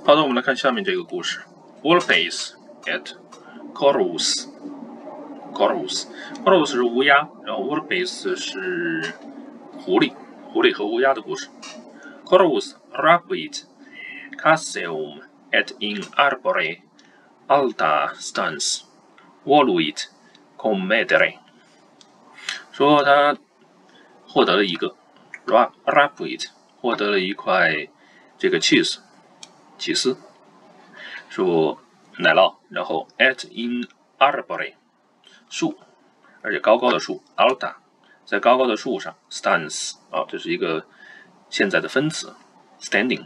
好的，我们来看下面这个故事。Wolfpace at Corvus。Corvus 是乌鸦，然后 Wolfpace 是狐狸，狐狸和乌鸦的故事。Corvus rapuit caseum et in arbore alta stans voluit commedere。说他获得了一个 rapuit， 获得了一块这个 cheese。起司，说奶酪，然后 at in arbore 树，而且高高的树 alta 在高高的树上 stands 啊，这是一个现在的分词 standing。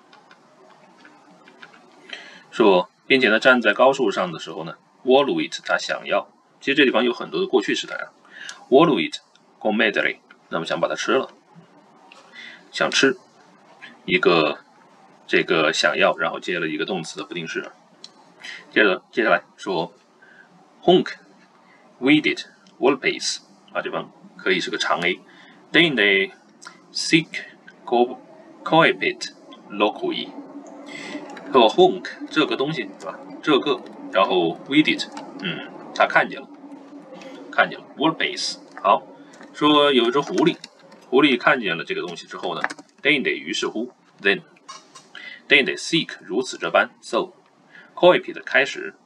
说并且呢站在高树上的时候呢 voluit 他想要，其实这地方有很多的过去时态啊 voluit commedere 那么想把它吃了，想吃一个。这个想要，然后接了一个动词的不定式。接下来说 hunc vidit volpes 啊，这方可以是个长 A。Dende sic coepit loqui。说 hunc 这个东西是吧？这个，然后 vidit， 他看见了 volpes。好，说有一只狐狸看见了这个东西之后呢 ，Dende 于是乎 then。Dende seek 如此这般 so coepit 开始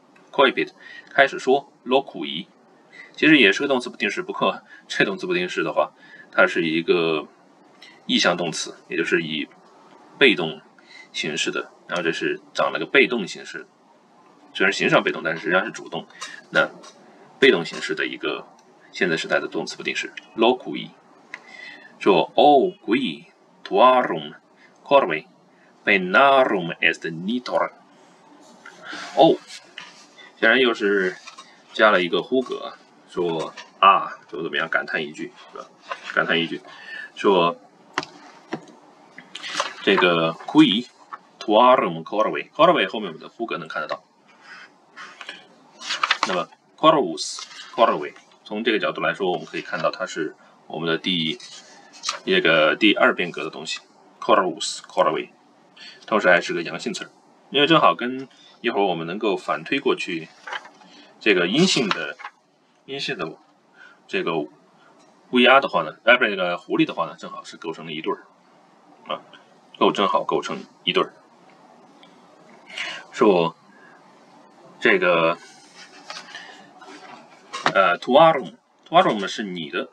说 loqui 其实也是个动词不定式，不过这动词不定式的话，它是一个意向动词，也就是以被动形式的，然后这是长了个被动形式，虽然形式上被动，但是实际上是主动。那被动形式的一个现在时态的动词不定式 loqui 说 o qui tuarum corve Venarum est nitor。哦，显然又是加了一个呼格，说啊，怎么样？感叹一句，是吧？感叹一句，说这个 qui tuarum corve 后面我们的呼格能看得到。那么 corve 从这个角度来说，我们可以看到它是我们的第二变格的东西 corve。同时还是个阳性词，因为正好跟一会儿我们能够反推过去，这个阴性的这个乌鸦的话呢，不是这个狐狸的话呢，正好是构成了一对儿啊，正好构成一对儿。说这个tuarum 是你的，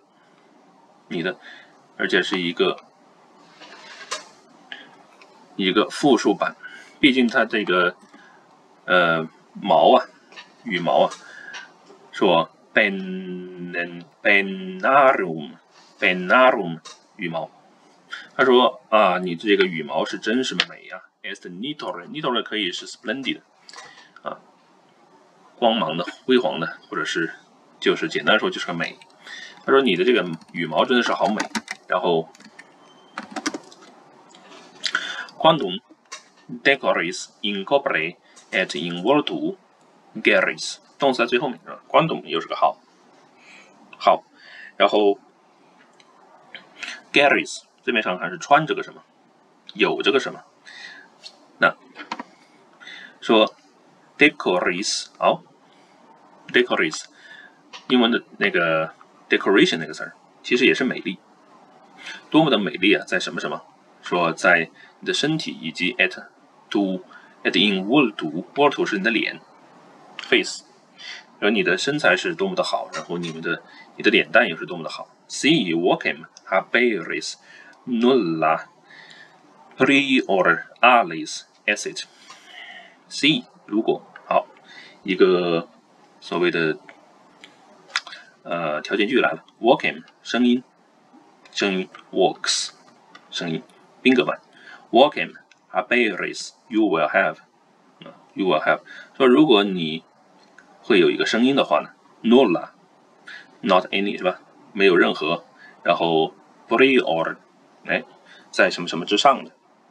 而且是一个复数版，毕竟它这个羽毛啊，说 benarum 羽毛，他说啊，你这个羽毛是真是美啊 est nitor 可以是 splendid 啊，光芒的、辉煌的，或者是就是简单说就是个美。他说你的这个羽毛真的是好美，然后。Quantum decoris in corpore et in voltu geris， 动词在最后面是吧 ？Quantum 又是个好，然后 geris 字面上还是穿着个什么，有这个什么。那说 decoris 好 ，decoris 英文的那个 decoration 那个词儿，其实也是美丽，多么的美丽啊！在什么？说在你的身体以及 at in voltu 是你的脸 face， 而你的身材是多么的好，然后你的脸蛋又是多么的好。Si vocem haberis nulla prior alis esset。Si 如果好，一个所谓的条件句来了 ，vocem 声音 ，walks 声音。宾格版 ，vocem haberis you will have， 说如果你会有一个声音的话呢 ，nulla not any 是吧？没有任何，然后 prior 在什么什么之上的，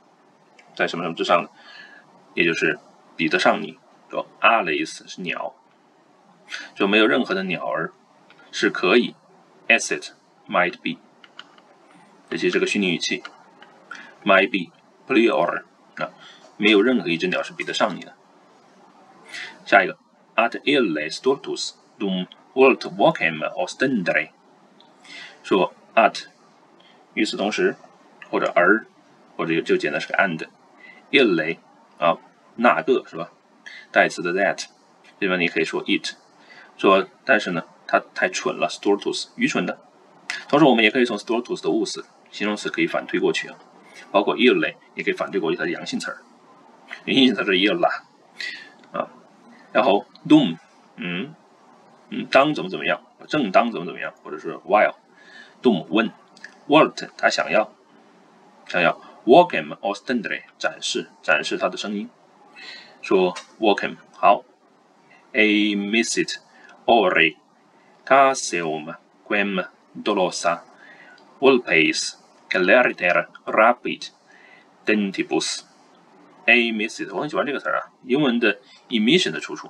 也就是比得上你。说 alis 是鸟，就没有任何的鸟儿是可以 asset might be， 这其实是个虚拟语气。might be prior 啊， 没有任何一只鸟是比得上你的。下一个 ，at ille stultus dum vult vocem ostendere， 说 at 与此同时，或者而，或者就简单是个 and，ille 啊那个是吧？代词的 that， 这边你可以说 it， 说但是呢，它太蠢了 ，stultus 愚蠢的。同时我们也可以从 stultus 的物词形容词可以反推过去啊，包括 ille 也可以反推过去它的阳性词儿，阴性词是 illa 啊，然后 dum 当怎么样，正当怎么样，或者是 while dum 问 volt 他想要 vocem ostendere 展示他的声音，说 vocem 好 a missit ore caseum quem dolosa vulpes celeriter rapid dentibus a missit 我很喜欢这个词啊，英文的 emission 的出处，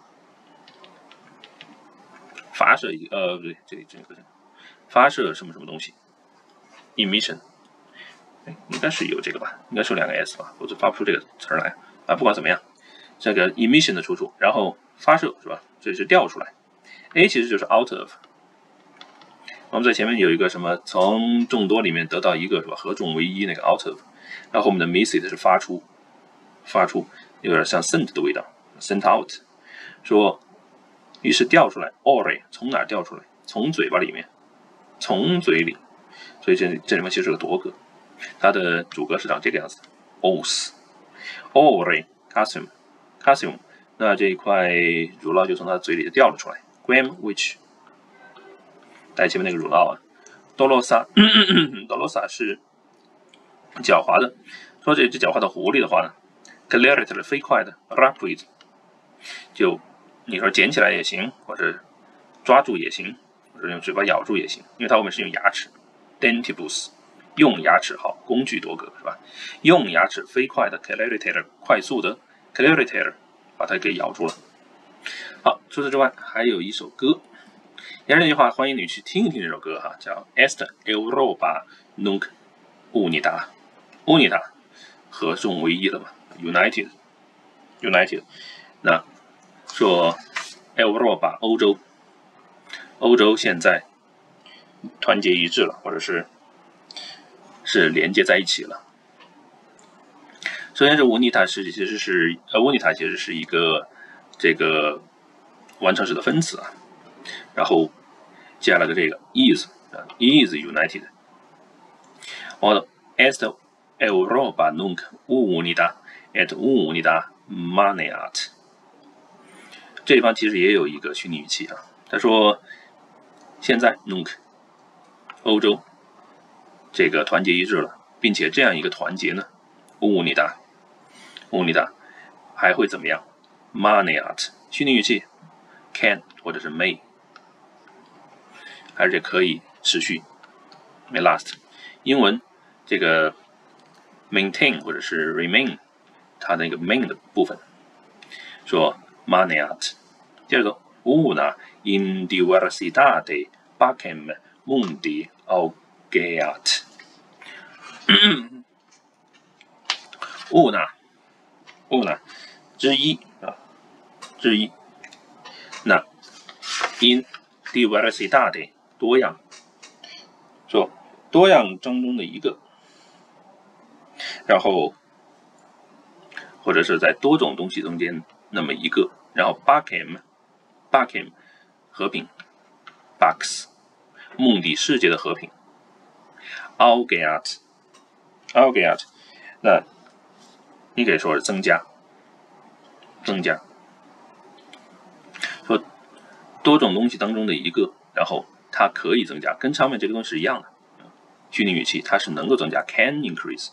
发射不对，这个发射什么东西 emission， 应该是有这个吧，应该是有2个 s 吧，否则发不出这个词来啊。不管怎么样，这个 emission 的出处，然后发射是吧？这是调出来 ，a 其实就是 out of。我们在前面有一个什么从众多里面得到一个是吧？合众为一那个 out of， 然后我们的 miss it 是发出，有点像 sent 的味道 ，sent out， 说于是调出来 ore 从哪调出来？从嘴巴里面，从嘴里，所以这里面其实是个多格，它的主格是长这个样子 os ore caseum， 那这一块乳酪就从它嘴里就掉了出来 gram which 带前面那个乳酪啊 dolosa dolosa 是狡猾的，说这只狡猾的狐狸的话呢 celeriter 飞快的 rapid 就你说捡起来也行，或者抓住也行，或者用嘴巴咬住也行，因为它后面是用牙齿 dentibus 用牙齿，好，工具多个是吧？用牙齿飞快的 celeriter 快速的 celeriter 把它给咬住了。好，除此之外还有一首歌，沿着这句话，欢迎你去听一听这首歌哈，叫 Est Europa nunc unita， unita 合众为一了嘛 ，united， 那说 Europa 欧洲现在团结一致了，或者是连接在一起了。首先是 unita 其实是一个这个完成式的分词啊，然后加了个这个 is united。好 Est Europa nunc unita et unita maneat。这地方其实也有一个虚拟语气啊，他说现在 nunc 欧洲这个团结一致了，并且这样一个团结呢 unita 还会怎么样 maneat 虚拟语气 can 或者是 may， 而且可以持续 may last。英文这个 maintain 或者是 remain 它那个 main 的部分说 maneat。第二个 una in diversitate pacem mundi augeat una 之一啊，之一。那 in diversitate 多样，说多样当中的一个，然后或者是在多种东西中间那么一个，然后 pacem 和平 pax 梦底世界的和平 augeat 那你可以说是增加，说多种东西当中的一个，然后它可以增加，跟上面这个东西是一样的，虚拟语气它是能够增加 can increase，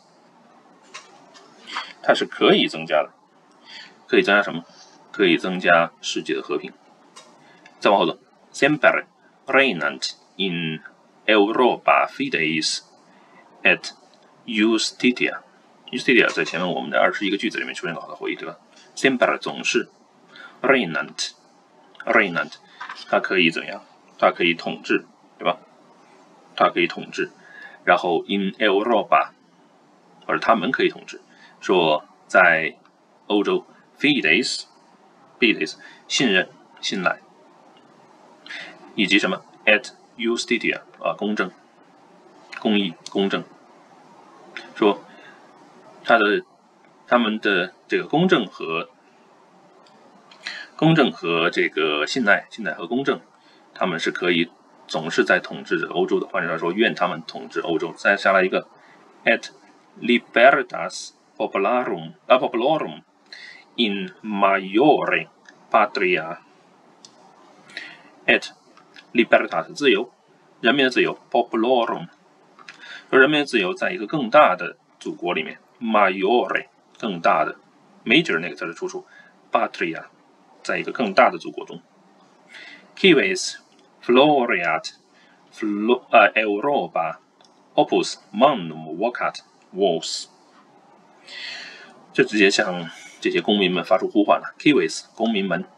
它是可以增加的，可以增加什么？可以增加世界的和平。再往后走 semper regnant in Europa fides et justitia。 justitia 在前面我们的21个句子里面出现过好多回忆，对吧 ？semper 总是 regnant 它可以怎样？它可以统治，对吧？它可以统治。然后 in Europa 或者他们可以统治，说在欧洲 fides 信任、信赖，以及什么 et justitia 啊，公正、公义、公正，说他们的这个公正和这个信赖和公正，他们是可以总是在统治着欧洲的。换句话说，愿他们统治欧洲。再下来一个 et libertas popularum in maiore patria et libertas 自由，人民的自由 popularum 说人民的自由在一个更大的祖国里面 maiore 更大的 major 那个词的出处 patria 在一个更大的祖国中 cives floreat Europa opus magnum vocat vos 就直接向这些公民们发出呼唤了 cives 公民们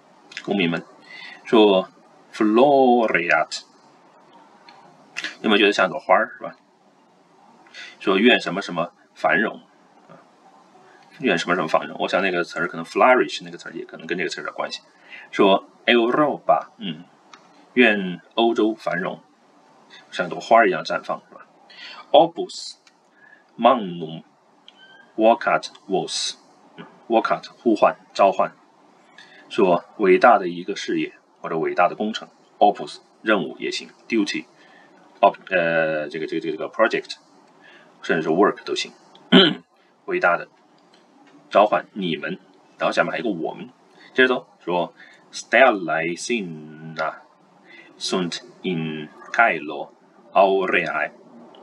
说 floreat 有没有觉得像朵花是吧？说愿什么什么繁荣，愿什么什么繁荣。我想那个词儿可能 flourish 那个词儿也可能跟这个词儿有点关系。说 Europa， 愿欧洲繁荣，像朵花一样绽放，是吧 ？Opus magnum vocat vos， vocat 呼唤召唤，说伟大的一个事业或者伟大的工程 ，opus 任务也行 ，duty， 这个 project。甚至是 work 都行，伟大的召唤你们，然后下面还有一个我们，接着走说 stellae sina sunt in caelo aureae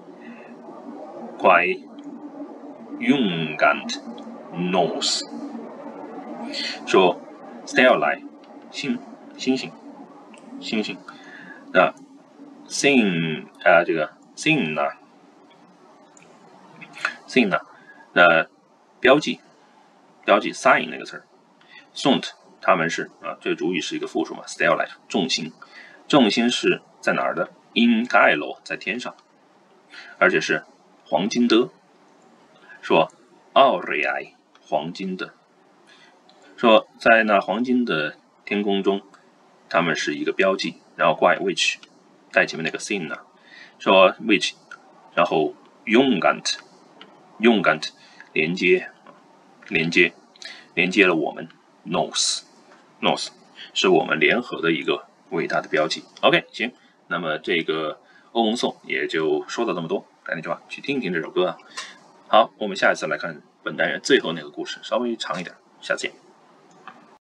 quae jungant nos 说 stellae 星星啊 sin 这个 sina sign 那标记 sign 那个词儿 sunt 他们是这个主语是一个复数嘛 stellae 众星是在哪儿的 in caelo 在天上，而且是黄金的，说 aureae 黄金的，说在那黄金的天空中，他们是一个标记，然后挂 which 带前面那个 sign 说 which 然后 jungant 连接了我们 nos 是我们联合的一个伟大的标记。OK， 行，那么这个欧盟颂也就说到这么多，赶紧去听一听这首歌啊。好，我们下一次来看本单元最后那个故事，稍微长一点，下次见。